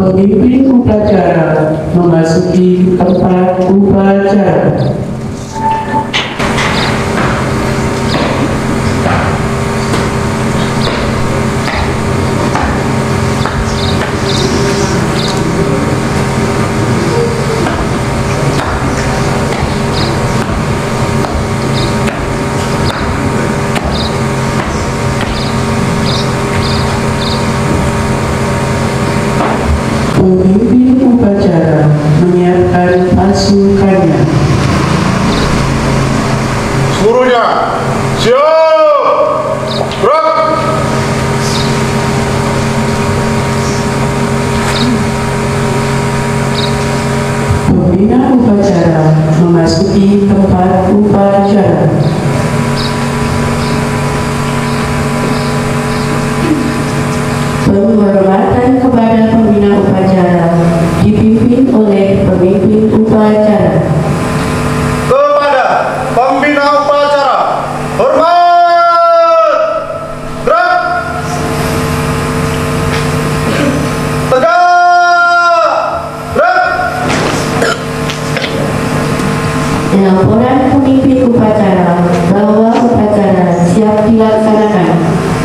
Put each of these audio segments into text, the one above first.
Pemimpin upacara memasuki tempat upacara. Pemimpin upacara menyiapkan pasukannya. Seluruhnya siap, gerak. Pembina upacara memasuki tempat upacara. Penghormatan kepada pembina upacara dipimpin oleh pemimpin upacara. Kepada pembina upacara, hormat, gerak, tegak, gerak. Laporan pemimpin upacara bahwa upacara siap dilaksanakan.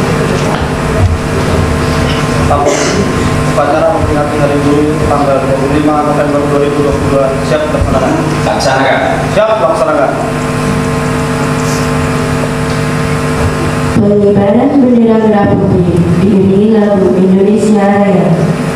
Upacara memperingati Hari Guru tanggal 25 November 2022 siap dilaksanakan. Siap laksanakan. Pengibaran bendera merah putih diiringi lagu Indonesia Raya.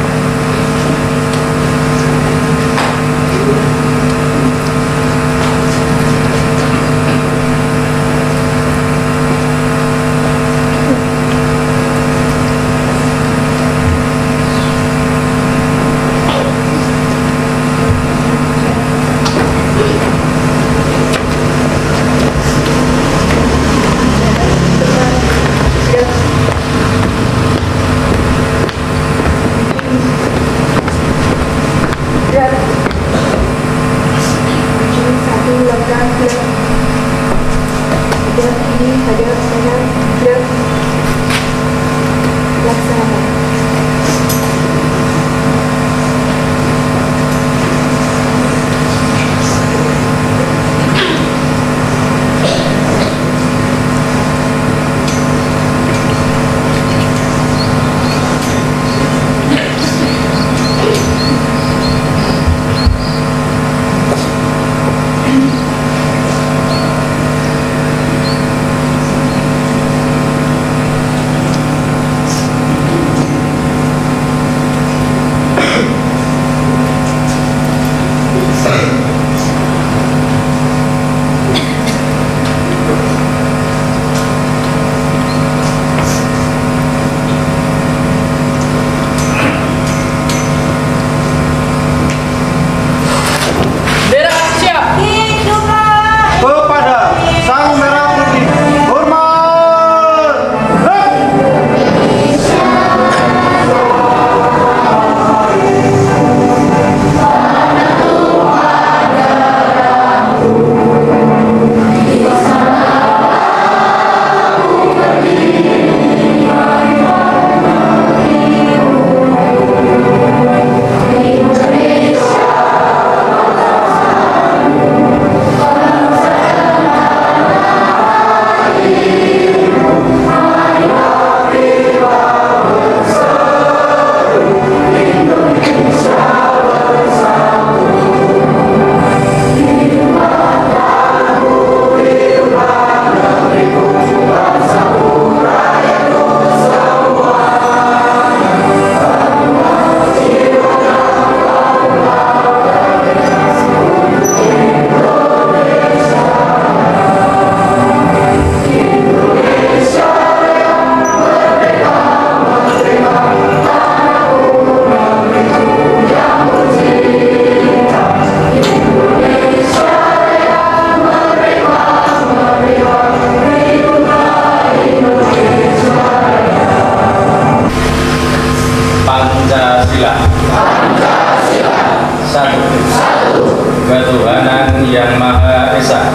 Ketuhanan yang Maha Esa.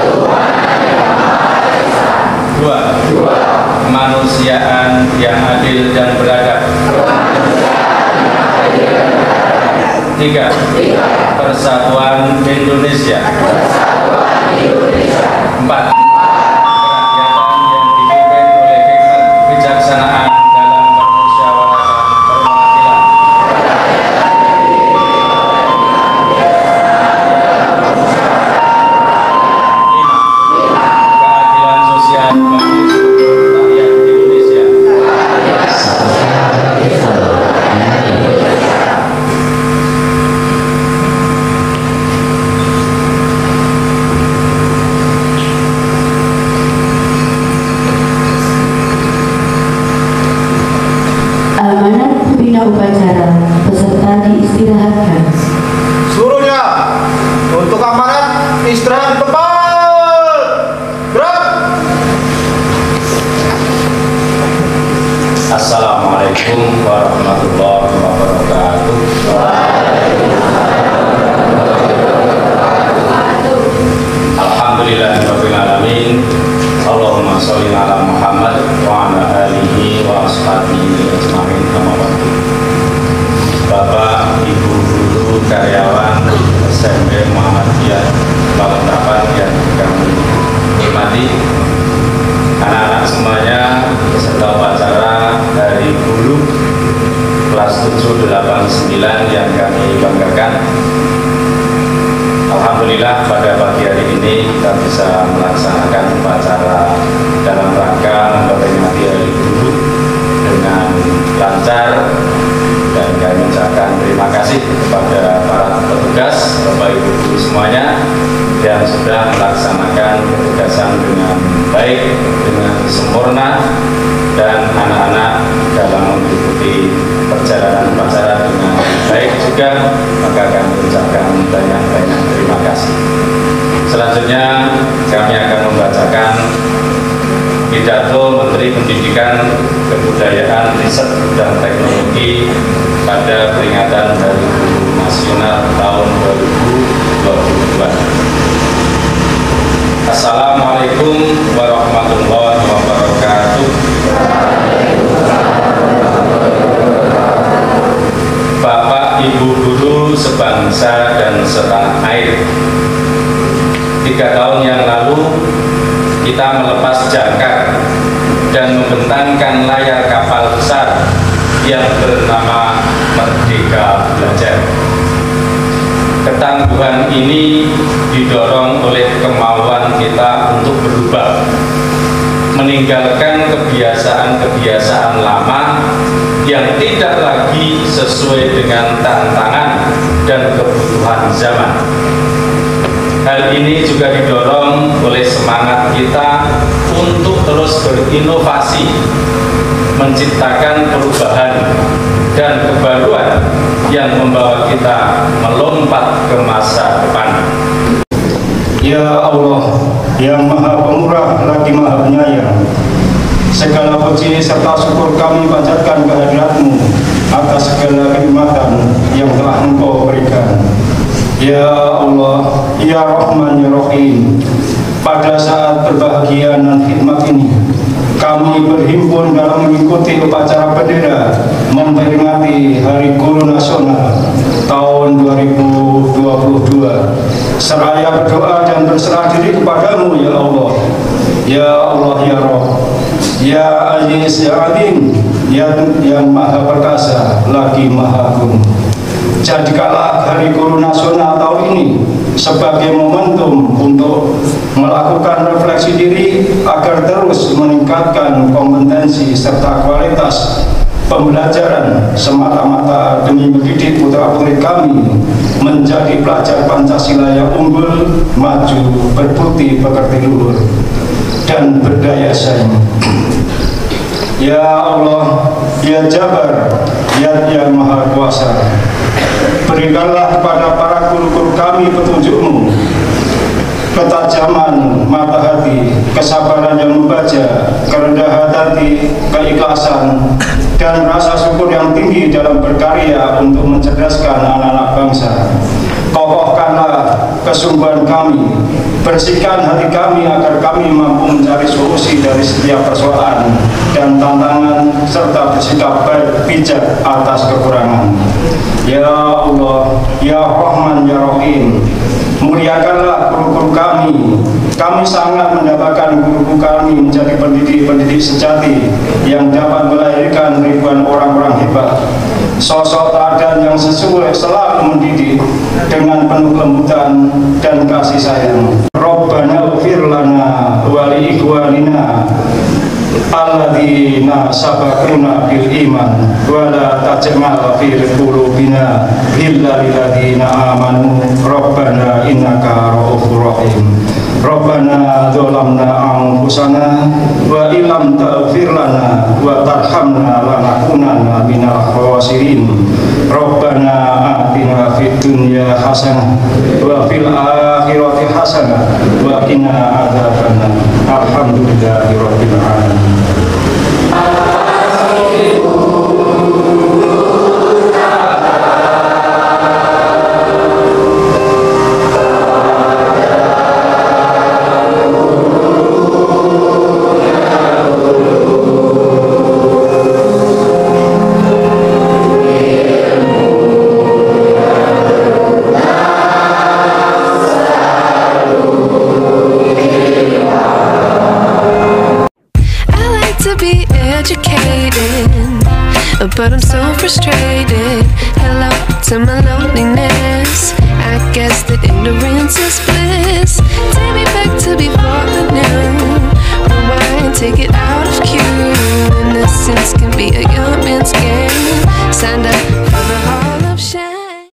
Dua, kemanusiaan yang adil dan beradab. Tiga, Persatuan Indonesia. Empat, kerakyatan yang dipimpin oleh hikmat kebijaksanaan dalam permusyawaratan perwakilan. Lima, keadilan sosial bagi seluruh rakyat Indonesia. Amanat pembina upacara peserta diistirahatkan. Seluruhnya untuk amanat istirahat di tempat. Gerak. Assalamualaikum warahmatullahi wabarakatuh. Alhamdulillahirabbil alamin. Allahumma sholli ala Muhammad wa ala alihi wa ashabihi ajmain. Amma ba'du. Bapak, Ibu guru, karyawan SMP Muhammadiyah Balikpapan yang kami hormati, anak-anak semuanya peserta upacara dari Hulu kelas 7, 8, 9 yang kami banggakan. Alhamdulillah pada pagi hari ini kita bisa melaksanakan upacara dalam rangka memperingati Hari Guru dengan lancar, dan kami ucapkan terima kasih kepada para petugas, Bapak Ibu guru semuanya yang sudah melaksanakan ketugasan dengan baik, dengan sempurna, dan anak-anak dalam mengikuti perjalanan upacara dengan baik juga, maka kami ucapkan banyak-banyak terima kasih. Selanjutnya kami akan membacakan pidato Menteri Pendidikan, Kebudayaan, Riset, dan Teknologi pada peringatan Hari Guru Nasional tahun 2022. Assalamualaikum warahmatullahi wabarakatuh. Bapak, Ibu guru sebangsa dan setanah air, 3 tahun yang lalu kita melepas jangkar dan membentangkan layar kapal besar yang bernama Merdeka Belajar. Ketangguhan ini didorong oleh kemauan kita untuk berubah, meninggalkan kebiasaan-kebiasaan lama yang tidak lagi sesuai dengan tantangan dan kebutuhan zaman. Hal ini juga didorong oleh semangat kita untuk terus berinovasi, menciptakan perubahan dan kebaruan yang membawa kita melompat ke masa depan. Ya Allah, yang Maha Pemurah lagi Maha Penyayang, segala puji serta syukur kami panjatkan kehadirat-Mu atas segala kenikmatan yang telah Engkau berikan. Ya Allah, Ya Rahman, Ya Rahim, pada saat berbahagia dan khidmat ini, kami berhimpun dalam mengikuti upacara bendera memperingati Hari Guru Nasional tahun 2022. Seraya berdoa dan berserah diri kepadamu, Ya Allah. Ya Allah, Ya Roh, Ya Aziz, Ya Alim, yang Maha Perkasa lagi Maha Agung. Jadikanlah Hari Guru Nasional tahun ini sebagai momentum untuk melakukan refleksi diri agar terus meningkatkan kompetensi serta kualitas pembelajaran semata-mata demi mendidik putra-putri kami menjadi pelajar Pancasila yang unggul, maju, berbukti, pekerti luhur, dan berdaya saing. Ya Allah, Ya Jabar, Ya Yang Maha Kuasa, berikanlah kepada para guru-guru kami petunjuk-Mu, ketajaman mata hati, kesabaran yang membaca, kerendahan hati, keikhlasan, dan rasa syukur yang tinggi dalam berkarya untuk mencerdaskan anak-anak bangsa. Kokohkanlah kesungguhan kami, bersihkan hati kami agar kami mampu mencari solusi dari setiap persoalan dan tantangan serta bersikap baik bijak atas kekurangan. Ya Allah, Ya Rahman, Ya Rahim, muliakanlah guru-guru kami. Kami sangat mendapatkan guru-guru kami menjadi pendidik-pendidik sejati yang dapat melahirkan ribuan orang-orang hebat. Sosok teladan yang sesuai selalu mendidik dengan penuh kelembutan dan kasih sayang. Rabbana ighfir lana wa li ikhwanina alladzina sabaquna bil iman wa la taj'al fi qulubina illa lil ladzina amanu rabbana innaka ra'ufur rahim. Rabbana dzalamna anfusana wa illam taghfir lana wa tarhamna lanakunanna minal khasirin. Rabbana atina fid dunya hasanah wa fil akhirati hasanah wa qina adzabannar. Alhamdulillahirabbil alamin. But I'm so frustrated. Hello to my loneliness.